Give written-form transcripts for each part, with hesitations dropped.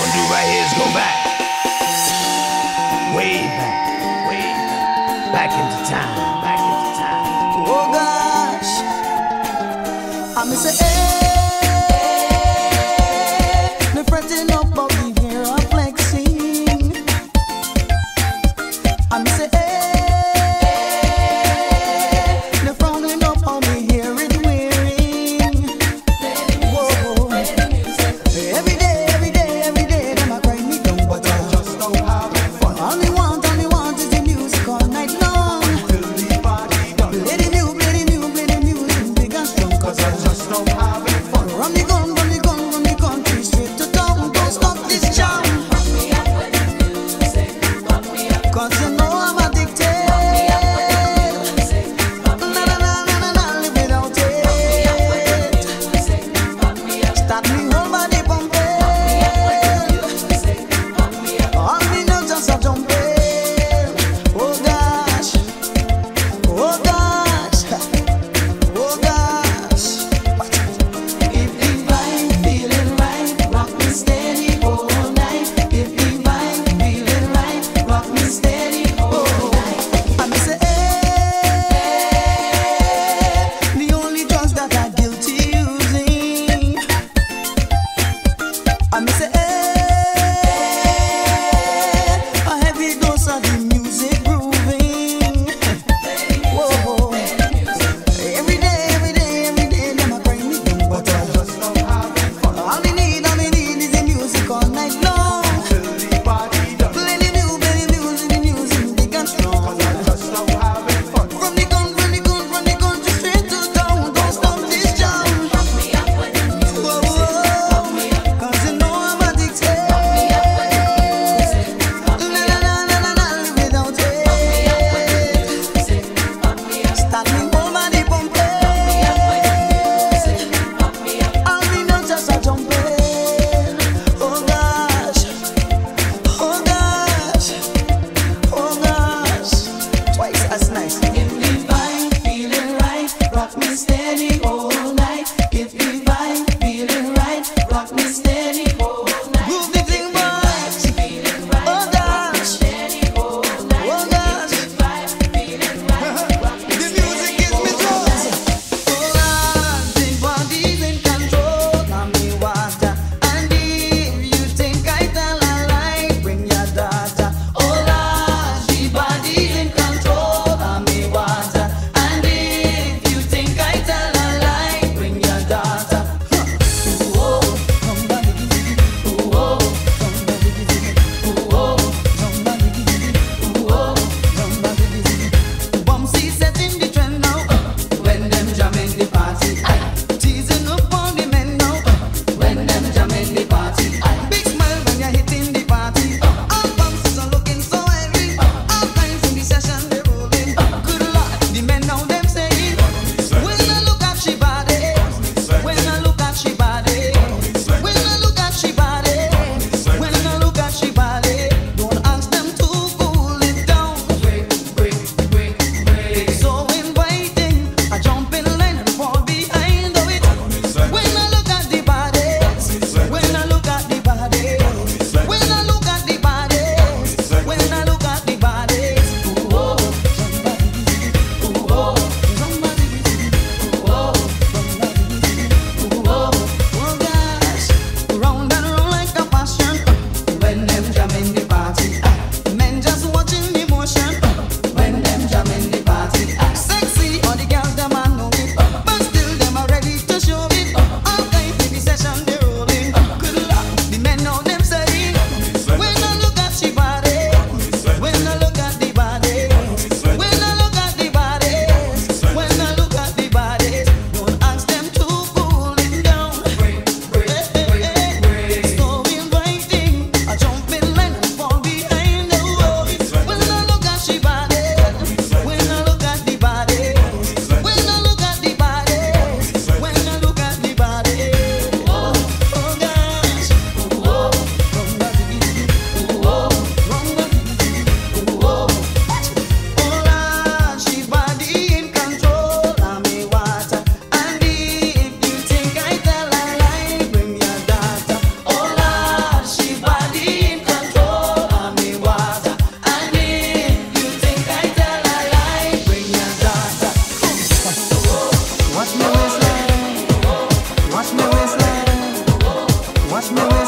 gonna do right here is go back. Way back. Way back. Back into time. Back into time. Oh gosh, I'm say, hey, me fretting up about the year of flexing. I'm say, hey, me frowning up on me hear it wearing. Whoa, every day, them a cry me down, but I just don't have fun. All me want is the music all night long. Till the party done. Play the music big and strong, 'cause I just don't have fun. Run the gun, country straight to town. Don't stop this jam. Fuck me up with the music. Fuck me up. 'Cause you know I'm addicted. Fuck me up with the music. Fuck me up. Na live without it. Fuck me up with the music. Fuck me up. Start me whole body pumping. Fuck me up with the music. Fuck me up. All me now just a jumping. Oh gosh. Oh gosh. Oh gosh. If the vibe feeling right, rock me steady all night. If the vibe feeling right, rock me steady all night. I'm say, hey, the only drugs that I'm guilty using. I'm say, hey, a heavy dose of the music grooving. Whoa, every day, them a bring me down, but I just don't have fun. All me need is the music all night long. Till the party done. Play the music big and strong. 'Cause I just don't have fun. From the country straight to town. Don't stop this jam. Fuck me up with the music. Fuck me up. 'Cause you know I'm addicted.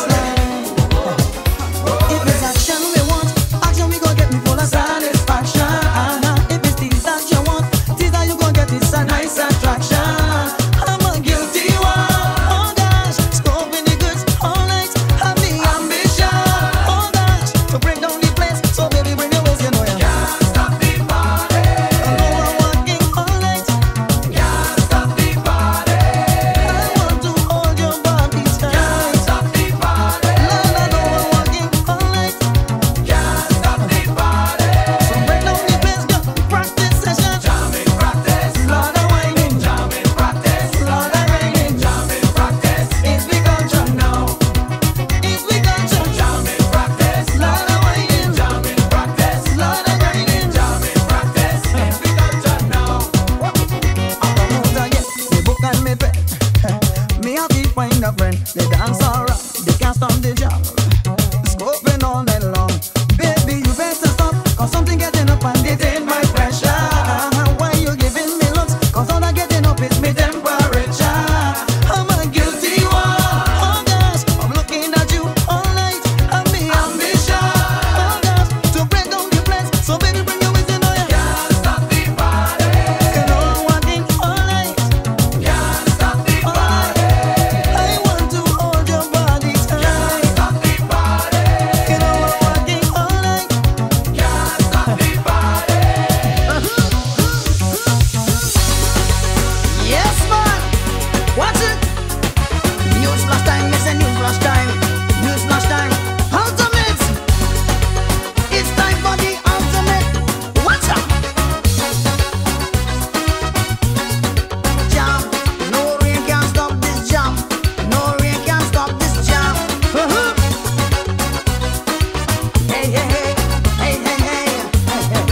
If it's action we want, action we gon' get me full of satisfaction. If it's things that you want, things that you gon' get is a nice attraction. I'm a guilty one. Oh gosh, scoping the goods all night. Have the ambition. Oh gosh, to break down the place. So baby, bring your waist, you know ya. Can't stop the party. I know I'm working all night. Can't stop the party. I want to hold your body tight. Can't stop the party. Lord, I know I'm working all night. Can't stop the party. So break down the place, girl. Practice session. Jamming practice. Lord, I'm whining. Jamming practice. Lord, I'm ringing. Jamming practice. It's we culture now. It's we culture. Jamming practice. Lord, I'm whining. Jamming practice. Lord, I'm ringing. Jamming practice. It's the culture now. Out again, me book and me pay. Me happy find a friend. They dance alright, they can't stop the jam. Scoping all night long. Baby, you better stop, cause something getting up and it ain't my pressure. Why you giving me looks? Cause all that getting up is me temperature. I'm a guilty one. Oh gosh, I'm looking at you all night. I'm me ambition. Oh gosh, to break down the place. So baby, bring your waist, you know ya. Can't stop the party. You know I'm working all night. Can't stop the party. I want to hold your body tight. Stop the party. You know I'm working all night. Can't stop the party. Yes, man. Watch it. News flash time, yes, a news flash time. News flash time. Ultimate. It's time for the ultimate. Watch out. Jam. No rain can stop this jam. No rain can stop this jam. Hey, hey, hey. Hey, hey, hey. Hey, hey.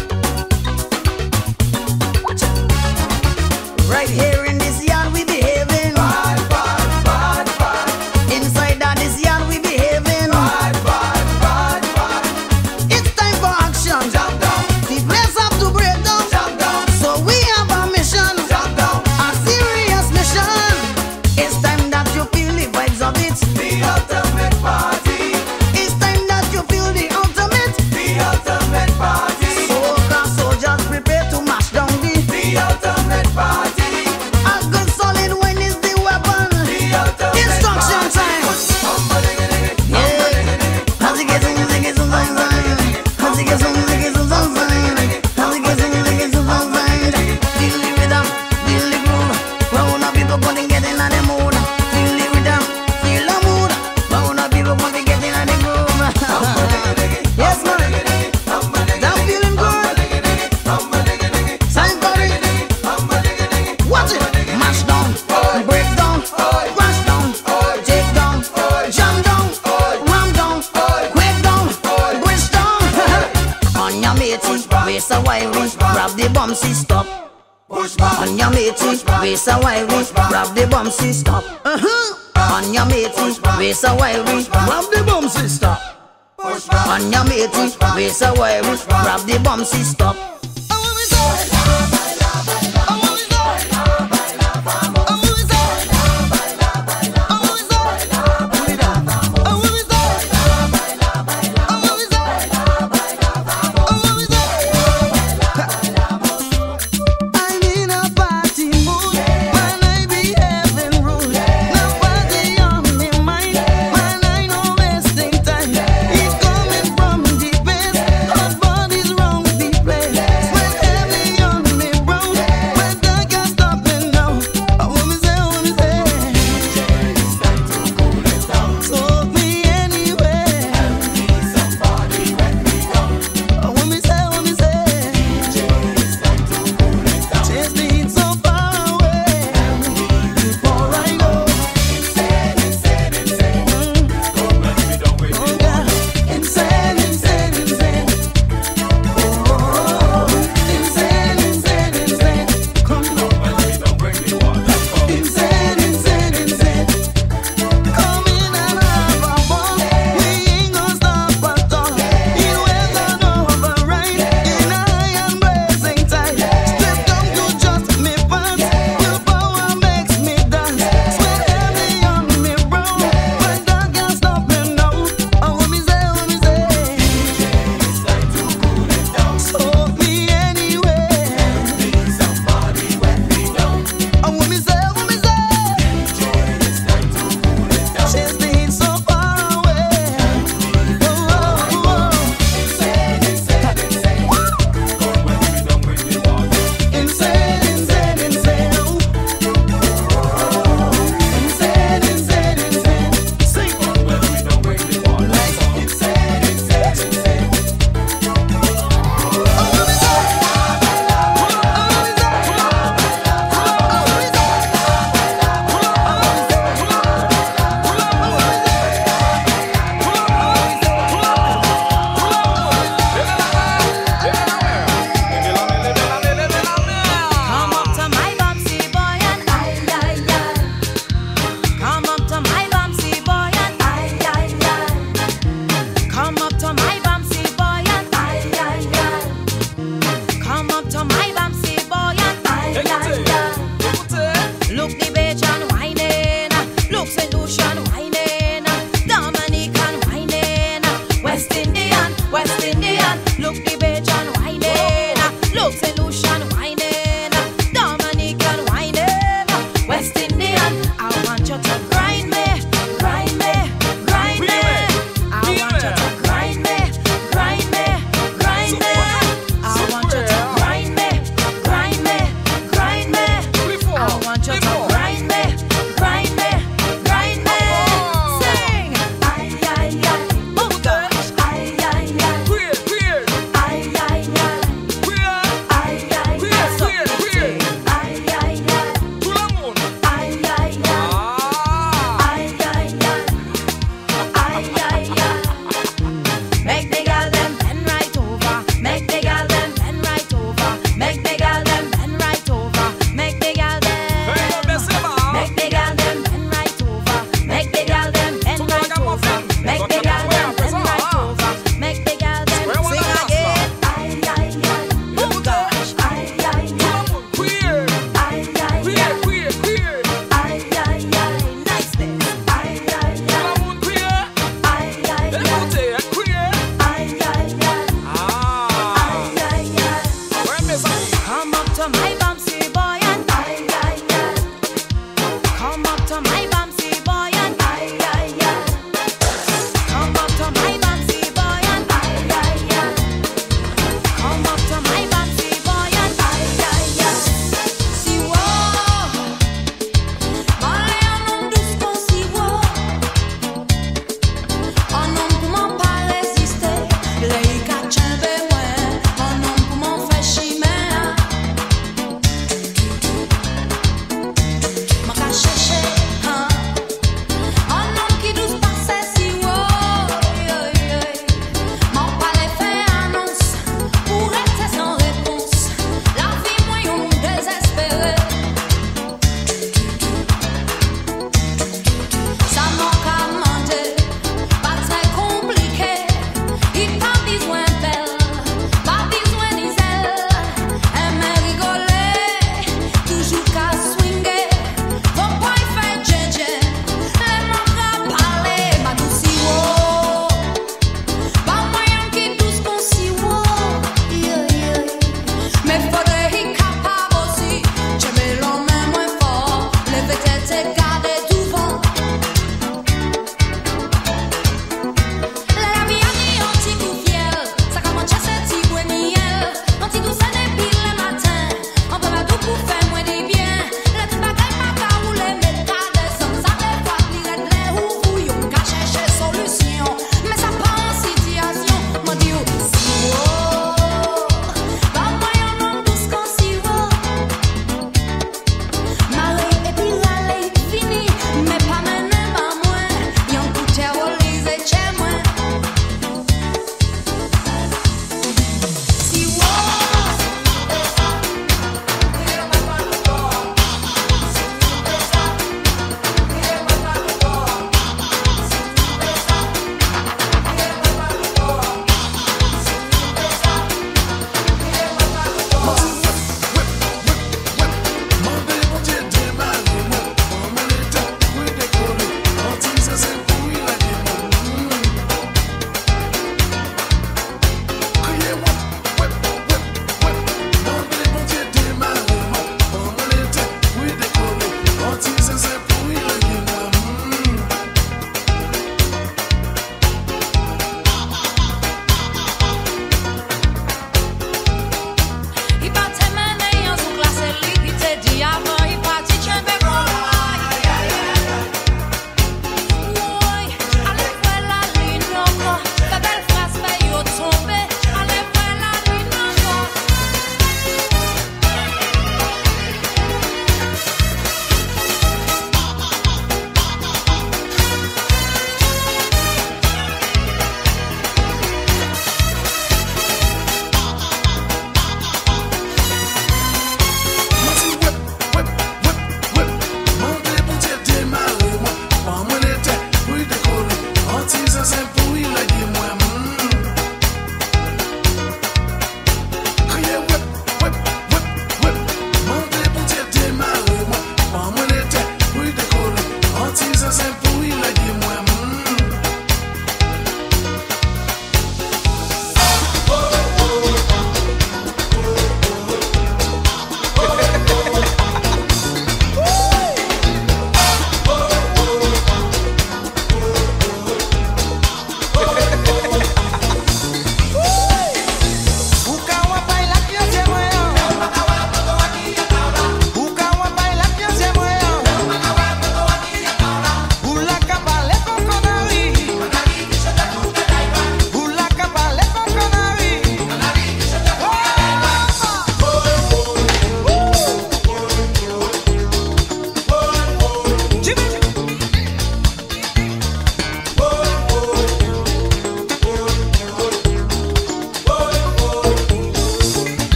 Watch it. Right here in this yard we behaving. Bad, bad, bad, bad. Inside of this yard we behaving. Bad, bad, bad, bad. It's time for action. Jump down, The place have to break down. jump down, So we have a mission, jump down. a serious mission. It's time that you feel the vibes of it. The ultimate party. It's time that you feel the ultimate. The ultimate party. Soca soldiers prepare to mash down The ultimate party. a good solid wine is the weapon. The ultimate Instruction party. time. Humba-digga-digga, Yeah. humba-digga-digga, How's it get some music, get some fun, fun. How's it get some music, get some fun, fun. How's it get some music, get some fun, fun. Feel the rhythm, feel the groove. Round up people gonna get in the mood. Feel the rhythm, feel the mood. Round up people gonna get in the groove. Yes, man. Now feeling good. Time for it. Watch it. Mash down, break down, crash down, take down, jam down, ram down, quick down, push down. On your matey, waist a wiry, grab the bumpsy stop. Push back, On your matey, waist a wiry, grab the bumpsy stop. On your matey, waist a wiry, grab the bumpsy stop. push back, On your matey, waist a wiry, grab the bumpsy stop.